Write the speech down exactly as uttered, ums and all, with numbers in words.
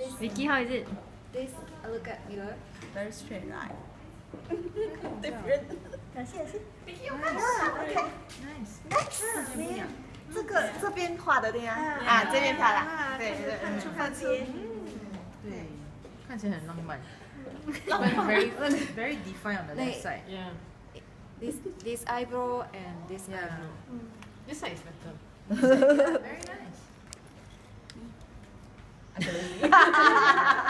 This, Vicky, how is it? this, uh, look at mirror. Very straight line. Different. 感谢是。OK。 Nice. Next，你这个这边画的对呀，啊这边漂亮，对对，看出看出， 对，看起来很浪漫。Very very defined on the left Like- side. Yeah. This, this eyebrow and this Yeah. eyebrow. This side is better. Very nice.